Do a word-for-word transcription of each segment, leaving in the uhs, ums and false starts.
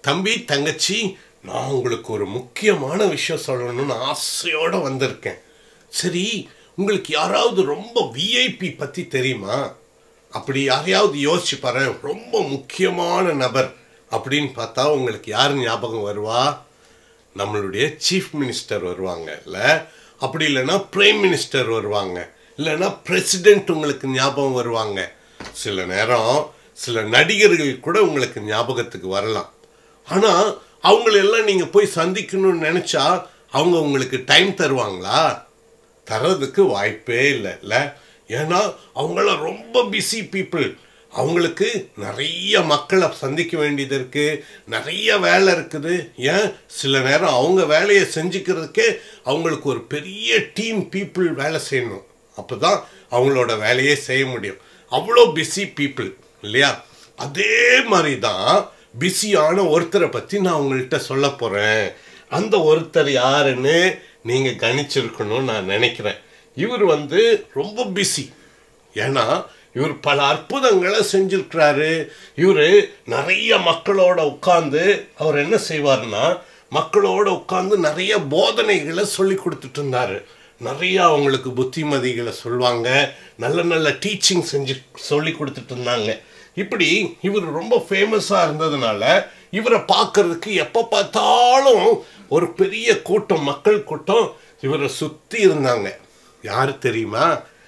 தம்பி தங்கச்சி, நான் உங்களுக்கு ஒரு முக்கியமான விஷயம் சொல்லணும்னு ஆசையோடு வந்திருக்கேன். சரி, உங்களுக்கு யாராவது ரொம்ப விஐபி பற்றி தெரியுமா? அப்படி யாரையாவது யோசிச்சு பாரு, ரொம்ப முக்கியமான நபர் அப்படின்னு பார்த்தா உங்களுக்கு யார் ஞாபகம் வருவா? நம்மளுடைய சீஃப் மினிஸ்டர் வருவாங்க, இல்லை அப்படி இல்லைன்னா பிரைம் மினிஸ்டர் வருவாங்க, இல்லைன்னா பிரசிடென்ட் உங்களுக்கு ஞாபகம் வருவாங்க. சில நேரம் சில நடிகர்கள் கூட உங்களுக்கு ஞாபகத்துக்கு வரலாம். ஆனால் அவங்களெல்லாம் நீங்கள் போய் சந்திக்கணும்னு நினச்சா அவங்க உங்களுக்கு டைம் தருவாங்களா? தரதுக்கு வாய்ப்பே இல்லை இல்லை ஏன்னா அவங்களாம் ரொம்ப பிஸி பீப்புள். அவங்களுக்கு நிறைய மக்களை சந்திக்க வேண்டியது இருக்குது, நிறைய வேலை இருக்குது. ஏன் சில நேரம் அவங்க வேலையை செஞ்சுக்கிறதுக்கே அவங்களுக்கு ஒரு பெரிய டீம் பீப்புள் வேலை செய்யணும். அப்போ தான் அவங்களோட வேலையே செய்ய முடியும். அவ்வளோ பிஸி பீப்புள் இல்லையா? அதே மாதிரி தான் பிஸியான ஒருத்தரை பற்றி நான் உங்கள்கிட்ட சொல்ல போகிறேன். அந்த ஒருத்தர் யாருன்னு நீங்கள் கணிச்சிருக்கணும்னு நான் நினைக்கிறேன். இவர் வந்து ரொம்ப பிஸி. ஏன்னா இவர் பல அற்புதங்களை செஞ்சிருக்கிறாரு. இவர் நிறைய மக்களோட உட்கார்ந்து அவர் என்ன செய்வார்னா, மக்களோட உட்கார்ந்து நிறைய போதனைகளை சொல்லி கொடுத்துட்டு இருந்தாரு. நிறைய அவங்களுக்கு புத்திமதிகளை சொல்லுவாங்க, நல்ல நல்ல டீச்சிங் செஞ்சு சொல்லி கொடுத்துட்டு இருந்தாங்க. இப்படி இவர் ரொம்ப ஃபேமஸாக இருந்ததுனால இவரை பார்க்கறதுக்கு எப்போ பார்த்தாலும் ஒரு பெரிய கூட்டம், மக்கள் கூட்டம் இவரை சுற்றி இருந்தாங்க. யார் தெரியுமா?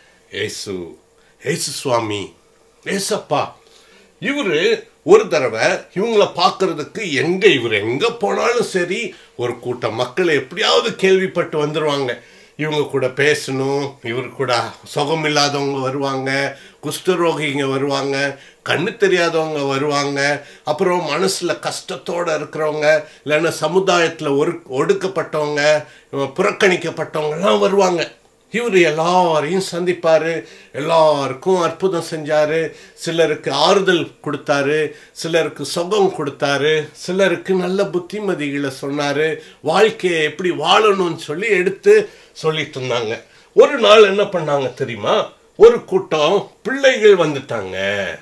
ஏசு ஏசு சுவாமி, ஏசப்பா. இவர் ஒரு தடவை இவங்கள பார்க்கறதுக்கு எங்கே இவர் எங்கே போனாலும் சரி ஒரு கூட்டம் மக்கள் எப்படியாவது கேள்விப்பட்டு வந்துடுவாங்க. இவங்க கூட பேசணும், இவர் கூட சுகம் இல்லாதவங்க வருவாங்க, குஷ்டரோகிங்க வருவாங்க, கண்ணு தெரியாதவங்க வருவாங்க, அப்புறம் மனசில் கஷ்டத்தோடு இருக்கிறவங்க, இல்லைன்னா சமுதாயத்தில் ஒரு ஒடுக்கப்பட்டவங்க, புறக்கணிக்கப்பட்டவங்கலாம் வருவாங்க. இவர் எல்லாரையும் சந்திப்பார், எல்லாருக்கும் அற்புதம் செஞ்சார். சிலருக்கு ஆறுதல் கொடுத்தாரு, சிலருக்கு சுகம் கொடுத்தாரு, சிலருக்கு நல்ல புத்திமதிகளை சொன்னார், வாழ்க்கையை எப்படி வாழணும்னு சொல்லி எடுத்து சொல்லிட்டு இருந்தாங்க. ஒரு நாள் என்ன பண்ணாங்க தெரியுமா? ஒரு கூட்டம் பிள்ளைகள் வந்துட்டாங்க.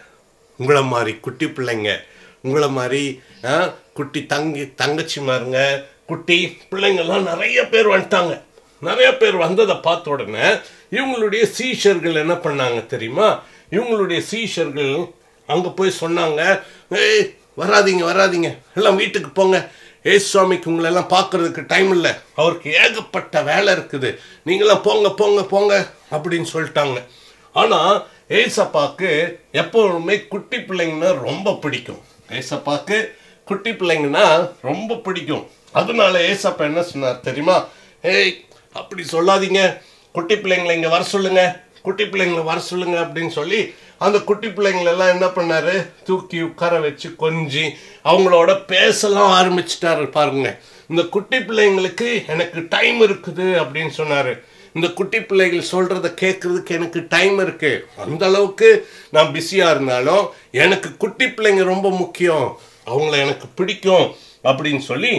உங்களை மாதிரி குட்டி பிள்ளைங்க, உங்களை மாதிரி குட்டி தங்கி தங்கச்சி மாருங்க, குட்டி பிள்ளைங்கள்லாம் நிறைய பேர் வந்துட்டாங்க. நிறைய பேர் வந்ததை பார்த்த உடனே இவங்களுடைய சீஷர்கள் என்ன பண்ணாங்க தெரியுமா? இவங்களுடைய சீஷர்கள் அங்கே போய் சொன்னாங்க, ஏய் வராதிங்க வராதிங்க, எல்லாம் வீட்டுக்கு போங்க, ஏசு சுவாமிக்கு உங்களெல்லாம் பார்க்கறதுக்கு டைம் இல்லை, அவருக்கு ஏகப்பட்ட வேலை இருக்குது, நீங்களாம் போங்க போங்க போங்க அப்படின்னு சொல்லிட்டாங்க. ஆனால் ஏசப்பாக்கு எப்பவுமே குட்டி பிள்ளைங்கன்னா ரொம்ப பிடிக்கும். ஏசப்பாக்கு குட்டி பிள்ளைங்கன்னா ரொம்ப பிடிக்கும். அதனால ஏசப்பா என்ன சொன்னார் தெரியுமா? ஏய் அப்படி சொல்லாதீங்க, குட்டி பிள்ளைங்களை இங்கே வர சொல்லுங்க, குட்டி பிள்ளைங்களை வர சொல்லுங்க அப்படின்னு சொல்லி அந்த குட்டி பிள்ளைங்களெல்லாம் என்ன பண்ணாரு, தூக்கி உட்கார வச்சு கொஞ்சி அவங்களோட பேசலாம் ஆரம்பிச்சிட்டாரு. பாருங்க, இந்த குட்டி பிள்ளைங்களுக்கு எனக்கு டைம் இருக்குது அப்படின்னு சொன்னாரு. இந்த குட்டி பிள்ளைகள் சொல்றத கேட்கறதுக்கு எனக்கு டைம் இருக்கு. அந்த அளவுக்கு நான் பிஸியா இருந்தாலும் எனக்கு குட்டி பிள்ளைங்க ரொம்ப முக்கியம், அவங்கள எனக்கு பிடிக்கும் அப்படின்னு சொல்லி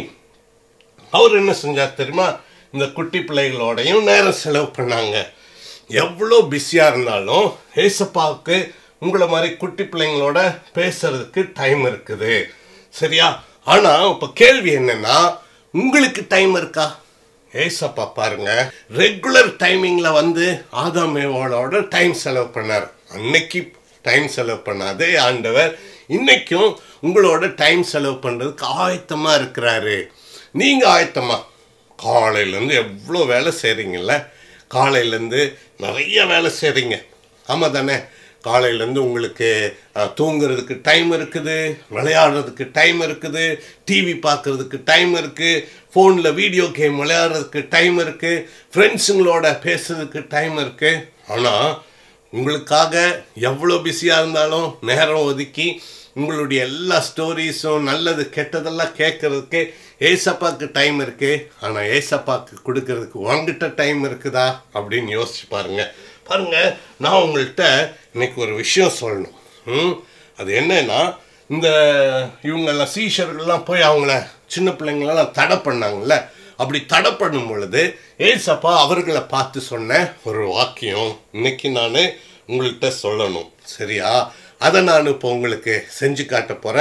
அவர் என்ன செஞ்சார் தெரியுமா? இந்த குட்டி பிள்ளைகளோடையும் நேரம் செலவு பண்ணாங்க. எவ்வளோ பிஸியாக இருந்தாலும் ஏசப்பாவுக்கு உங்களை மாதிரி குட்டி பிள்ளைங்களோட பேசுறதுக்கு டைம் இருக்குது, சரியா? ஆனால் இப்போ கேள்வி என்னன்னா, உங்களுக்கு டைம் இருக்கா? ஏசப்பா பாருங்க, ரெகுலர் டைமிங்கில் வந்து ஆதாமேவோட டைம் செலவு பண்ணார். அன்னைக்கு டைம் செலவு பண்ணாதே ஆண்டவர் இன்னைக்கும் உங்களோட டைம் செலவு பண்ணுறதுக்கு ஆயத்தமாக இருக்கிறாரு. நீங்கள் ஆயத்தமா? காலையிலேருந்து எவ்வளோ வேலை செய்கிறீங்கல்ல, காலையிலேருந்து நிறைய வேலை செய்கிறீங்க, ஆமாம் தானே? காலையிலேருந்து உங்களுக்கு தூங்குறதுக்கு டைம் இருக்குது, விளையாடுறதுக்கு டைம் இருக்குது, டிவி பார்க்குறதுக்கு டைம் இருக்குது, ஃபோனில் வீடியோ கேம் விளையாடுறதுக்கு டைம் இருக்குது, ஃப்ரெண்ட்ஸுங்களோட பேசுறதுக்கு டைம் இருக்குது. ஆனால் உங்களுக்காக எவ்வளோ பிஸியாக இருந்தாலும் நேரம் ஒதுக்கி உங்களுடைய எல்லா ஸ்டோரிஸும் நல்லது கெட்டதெல்லாம் கேட்கறதுக்கு ஏசப்பாக்கு டைம் இருக்கு. ஆனால் ஏசப்பாக்கு கொடுக்கறதுக்கு உங்ககிட்ட டைம் இருக்குதா அப்படின்னு யோசிச்சு பாருங்க. பாருங்க, நான் உங்கள்கிட்ட இன்னைக்கு ஒரு விஷயம் சொல்லணும். ம் அது என்னன்னா, இந்த இவங்கெல்லாம் சீஷர்கள்லாம் போய் அவங்கள சின்ன பிள்ளைங்களெல்லாம் தடை பண்ணாங்கல்ல, அப்படி தடை பண்ணும் பொழுது ஏசப்பா அவர்களை பார்த்து சொன்ன ஒரு வாக்கியம் இன்னைக்கு நான் உங்கள்கிட்ட சொல்லணும், சரியா? அதை நான் இப்போ உங்களுக்கு செஞ்சு காட்ட போகிறேன்.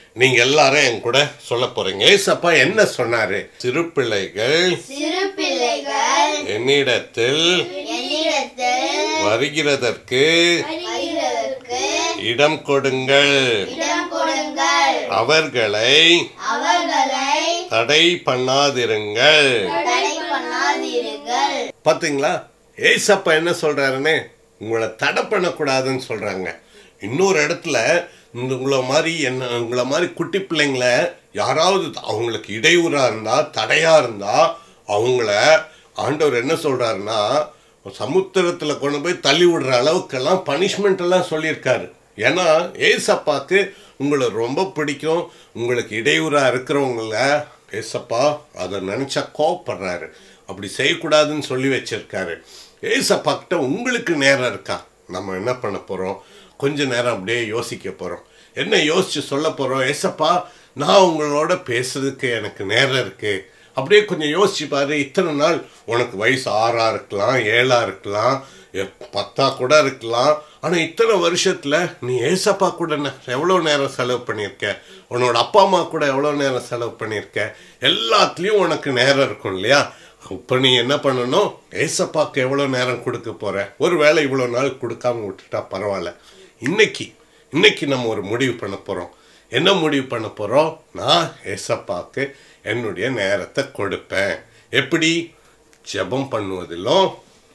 நீங்க எல்லாரும் என் கூட சொல்ல போறீங்க. ஏசப்பா என்ன சொன்னாரு? சிறு பிள்ளைகள் சிறு பிள்ளைகள் என்னிடத்தில் என்னிடத்தில் வருகிறதற்கு வருகிறதற்கு இடம் கொடுங்கள், இடம் கொடுங்கள், அவர்களை அவர்களை தடை பண்ணாதிருங்கள். தடை பண்ணாதீர்கள். பாத்தீங்களா ஏசப்பா என்ன சொல்றாருன்னு? உங்களை தடை பண்ணக்கூடாதுன்னு சொல்றாங்க. இன்னொரு இடத்துல உங்களை மாதிரி என்ன உங்களை மாதிரி குட்டி பிள்ளைங்களை யாராவது அவங்களுக்கு இடையூறா இருந்தா தடையா இருந்தா அவங்கள ஆண்டவர் என்ன சொல்றாருன்னா சமுத்திரத்துல கொண்டு போய் தள்ளி விடுற அளவுக்கெல்லாம் பனிஷ்மெண்ட் எல்லாம் சொல்லியிருக்காரு. ஏன்னா ஏசப்பாக்கு உங்களை ரொம்ப பிடிக்கும். உங்களுக்கு இடையூறா இருக்கிறவங்கள ஏசப்பா அதை நினைச்சா கோவப்படுறாரு. அப்படி செய்யக்கூடாதுன்னு சொல்லி வச்சிருக்காரு. ஏசப்பா கிட்ட உங்களுக்கு நேரம் இருக்கா? நம்ம என்ன பண்ண போறோம்? கொஞ்ச நேரம் அப்படியே யோசிக்க போறோம். என்ன யோசிச்சு சொல்ல போறோம்? ஏசப்பா, நான் உங்களோட பேசுறதுக்கு எனக்கு நேரம் இருக்கு. அப்படியே கொஞ்சம் யோசிச்சு பாரு. இத்தனை நாள் உனக்கு வயசு ஆறா இருக்கலாம், ஏழா இருக்கலாம், பத்தா கூட இருக்கலாம். ஆனா இத்தனை வருஷத்துல நீ ஏசப்பா கூட எவ்வளவு நேரம் செலவு பண்ணியிருக்க, உன்னோட அப்பா அம்மா கூட எவ்வளவு நேரம் செலவு பண்ணியிருக்க, எல்லாத்துலயும் உனக்கு நேரம் இருக்கும் இல்லையா? இப்போ நீ என்ன பண்ணணும்? ஏசப்பாக்கு எவ்வளோ நேரம் கொடுக்க போற? ஒருவேளை இவ்வளோ நாள் கொடுக்காம விட்டுட்டா பரவாயில்ல. இன்னைக்கு இன்னைக்கு நம்ம ஒரு முடிவு பண்ண போறோம். என்ன முடிவு பண்ண போறோம்? நான் ஏசப்பாக்கு என்னுடைய நேரத்தை கொடுப்பேன். எப்படி? ஜெபம் பண்ணுவதிலும்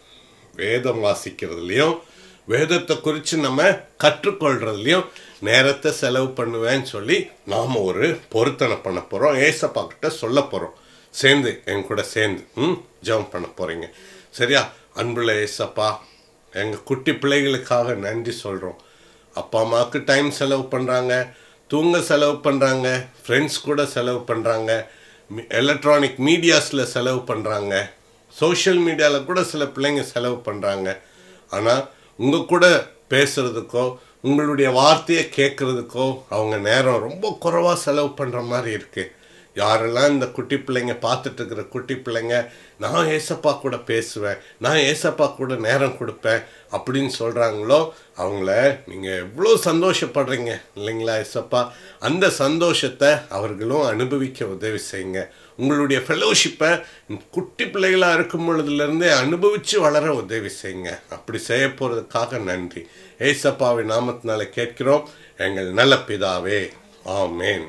வேதம் வாசிக்கிறதுலையும் வேதத்தை குறித்து நம்ம கற்றுக்கொள்றதுலையும் நேரத்தை செலவு பண்ணுவேன்னு சொல்லி நாம் ஒரு பொருத்தனை பண்ண போகிறோம். ஏசப்பா கிட்ட சொல்ல போகிறோம். சேர்ந்து என் கூட சேர்ந்து ம் ஜெபம் பண்ண போகிறீங்க. சரியா? அன்புள்ள ஏசப்பா, எங்கள் குட்டி பிள்ளைகளுக்காக நன்றி சொல்கிறோம். அப்பா அம்மாவுக்கு டைம் செலவு பண்ணுறாங்க, தூங்க செலவு பண்ணுறாங்க, ஃப்ரெண்ட்ஸ் கூட செலவு பண்ணுறாங்க, எலக்ட்ரானிக் மீடியாஸில் செலவு பண்ணுறாங்க, சோஷியல் மீடியாவில் கூட சில பிள்ளைங்க செலவு பண்ணுறாங்க. ஆனால் உங்கள் கூட பேசுகிறதுக்கோ உங்களுடைய வார்த்தையை கேட்குறதுக்கோ அவங்க நேரம் ரொம்ப குறைவாக செலவு பண்ணுற மாதிரி இருக்குது. யாரெல்லாம் இந்த குட்டி பிள்ளைங்க பார்த்துட்டு இருக்கிற குட்டி பிள்ளைங்க நான் ஏசப்பா கூட பேசுவேன், நான் ஏசப்பா கூட நேரம் கொடுப்பேன் அப்படின்னு சொல்கிறாங்களோ அவங்கள நீங்கள் எவ்வளோ சந்தோஷப்படுறீங்க இல்லைங்களா ஏசப்பா? அந்த சந்தோஷத்தை அவர்களும் அனுபவிக்க உதவி செய்யுங்க. உங்களுடைய ஃபெலோஷிப்பை குட்டி பிள்ளைகளாக இருக்கும் பொழுதுலேருந்தே அனுபவித்து வளர உதவி செய்யுங்க. அப்படி செய்ய போகிறதுக்காக நன்றி. ஏசப்பாவின் நாமத்தினால கேட்கிறோம் எங்கள் நல்ல பிதாவே, ஆமேன்.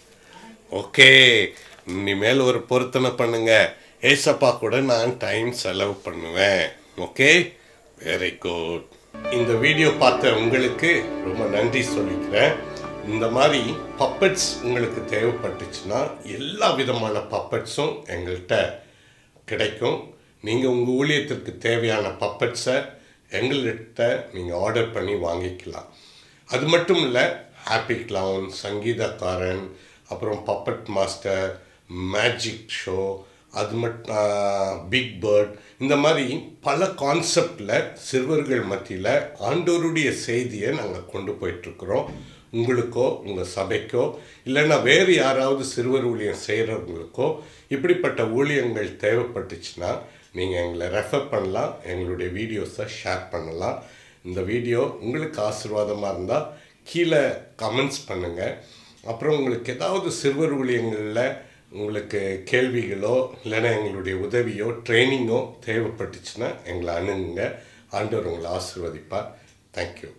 ஓகே, இனிமேல் ஒரு பொருத்தனை பண்ணுங்க. ஏசப்பா கூட நான் டைம் செலவு பண்ணுவேன். Okay, very good. இந்த வீடியோ பார்த்த உங்களுக்கு ரொம்ப நன்றி சொல்லிக்கிறேன். இந்த மாதிரி பப்பட்ஸ் உங்களுக்கு தேவைப்பட்டுச்சுன்னா எல்லா விதமான பப்பட்ஸும் எங்கள்கிட்ட கிடைக்கும். நீங்கள் உங்கள் ஊழியத்திற்கு தேவையான பப்பட்ஸை எங்கள்கிட்ட நீங்கள் ஆர்டர் பண்ணி வாங்கிக்கலாம். அது மட்டும் இல்லை, ஹாப்பி கிளவுன், சங்கீதக்காரன், அப்புறம் பப்பட் மாஸ்டர், மேஜிக் ஷோ, அது மட்டும் பிக் பேர்ட், இந்த மாதிரி பல கான்செப்டில் சிறுவர்கள் மத்தியில் ஆண்டவருடைய செய்தியை நாங்கள் கொண்டு போயிட்டுருக்குறோம். உங்களுக்கோ உங்கள் சபைக்கோ இல்லைன்னா வேறு யாராவது சிறுவர் ஊழியம் செய்கிறவங்களுக்கோ இப்படிப்பட்ட ஊழியங்கள் தேவைப்பட்டுச்சுன்னா நீங்கள் எங்களை ரெஃபர் பண்ணலாம், எங்களுடைய வீடியோஸை ஷேர் பண்ணலாம். இந்த வீடியோ உங்களுக்கு ஆசீர்வாதமாக இருந்தால் கீழே கமெண்ட்ஸ் பண்ணுங்கள். அப்புறம் உங்களுக்கு ஏதாவது சிறுவர் ஊழியங்களில் உங்களுக்கு கேள்விகளோ இல்லைன்னா எங்களுடைய உதவியோ ட்ரைனிங்கோ தேவைப்பட்டுச்சுன்னா எங்களை அணுகுங்க. ஆண்டவர் உங்களை ஆசீர்வதிப்பார். தேங்க்யூ.